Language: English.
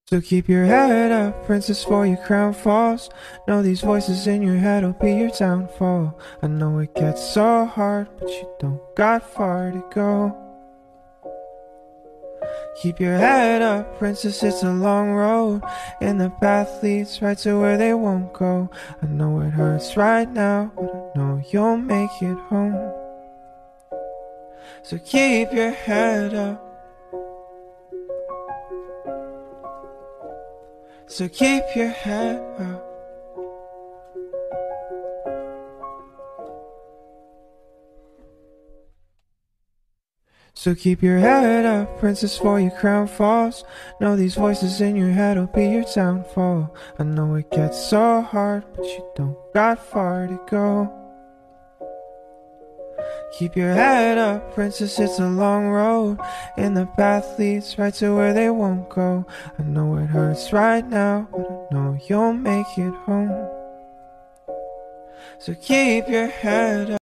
So keep your head up, princess, for your crown falls. Know these voices in your head will be your downfall. I know it gets so hard, but you don't got far to go. Keep your head up, princess, it's a long road, and the path leads right to where they won't go. I know it hurts right now, but I know you'll make it home. So keep your head up. So keep your head up. So keep your head up, princess, for your crown falls. Know these voices in your head will be your downfall. I know it gets so hard, but you don't got far to go. Keep your head up, princess, it's a long road, and the path leads right to where they won't go. I know it hurts right now, but I know you'll make it home. So keep your head up.